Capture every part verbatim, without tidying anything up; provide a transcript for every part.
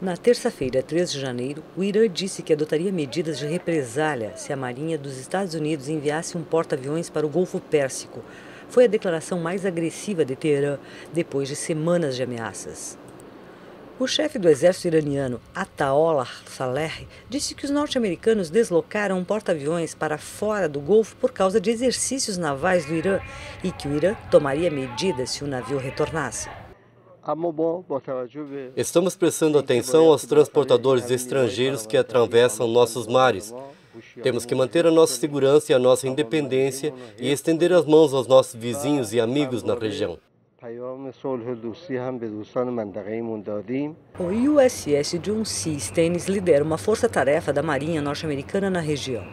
Na terça-feira, três de janeiro, o Irã disse que adotaria medidas de represália se a Marinha dos Estados Unidos enviasse um porta-aviões para o Golfo Pérsico. Foi a declaração mais agressiva de Teherã, depois de semanas de ameaças. O chefe do exército iraniano, Ataollah Saleh, disse que os norte-americanos deslocaram um porta-aviões para fora do Golfo por causa de exercícios navais do Irã e que o Irã tomaria medidas se o navio retornasse. Estamos prestando atenção aos transportadores estrangeiros que atravessam nossos mares. Temos que manter a nossa segurança e a nossa independência e estender as mãos aos nossos vizinhos e amigos na região. O U S S John C. Stennis lidera uma força-tarefa da Marinha norte-americana na região.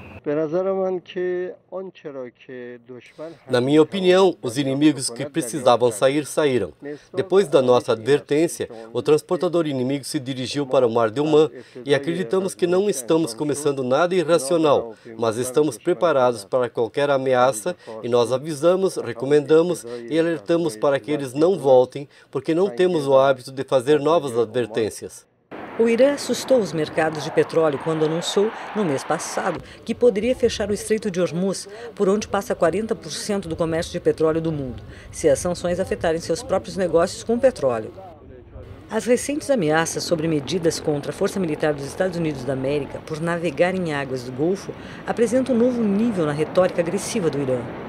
Na minha opinião, os inimigos que precisavam sair, saíram. Depois da nossa advertência, o transportador inimigo se dirigiu para o Mar de Omã e acreditamos que não estamos começando nada irracional, mas estamos preparados para qualquer ameaça e nós avisamos, recomendamos e alertamos para que eles não voltem, porque não temos o hábito de fazer novas advertências. O Irã assustou os mercados de petróleo quando anunciou, no mês passado, que poderia fechar o Estreito de Hormuz, por onde passa quarenta por cento do comércio de petróleo do mundo, se as sanções afetarem seus próprios negócios com o petróleo. As recentes ameaças sobre medidas contra a Força Militar dos Estados Unidos da América por navegar em águas do Golfo apresentam um novo nível na retórica agressiva do Irã.